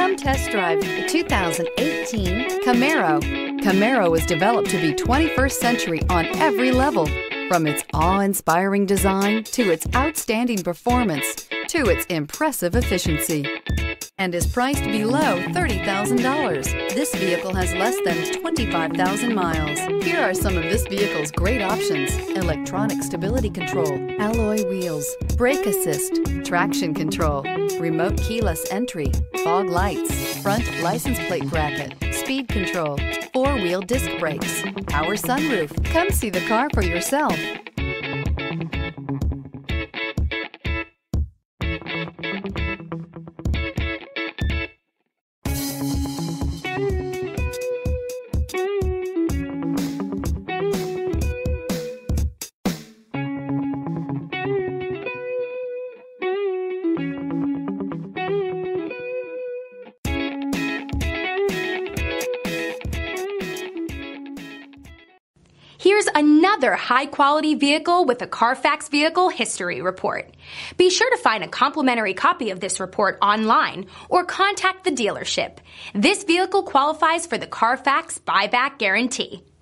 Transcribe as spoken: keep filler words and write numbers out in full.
Come test drive the two thousand eighteen Camaro. Camaro was developed to be twenty-first century on every level, from its awe-inspiring design to its outstanding performance to its impressive efficiency, and is priced below thirty thousand dollars. This vehicle has less than twenty-five thousand miles. Here are some of this vehicle's great options: electronic stability control, alloy wheels, brake assist, traction control, remote keyless entry, fog lights, front license plate bracket, speed control, four-wheel disc brakes, power sunroof. Come see the car for yourself. Here's another high-quality vehicle with a Carfax Vehicle History Report. Be sure to find a complimentary copy of this report online or contact the dealership. This vehicle qualifies for the Carfax Buyback Guarantee.